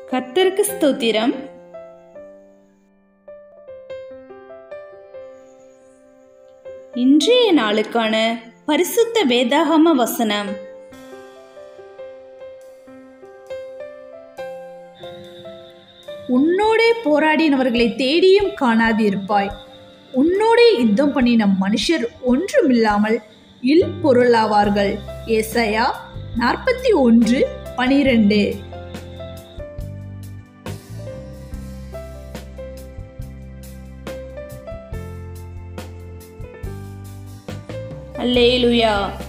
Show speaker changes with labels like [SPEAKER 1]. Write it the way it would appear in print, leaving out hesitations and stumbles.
[SPEAKER 1] கர்த்தருக்கு ஸ்தோத்திரம். இன்றைய நாளுக்கான பரிசுத்த வேதாகம வசனம்.
[SPEAKER 2] உன்னோடே போராடினவர்களை தேடியும் காணாதிருப்பாய். உன்னோடே யுத்தம் பண்ணின மனுஷர் ஒன்றுமில்லாமல் இல் பொருளாவார்கள். ஏசாயா 41:12.
[SPEAKER 1] அல்லேலூயா.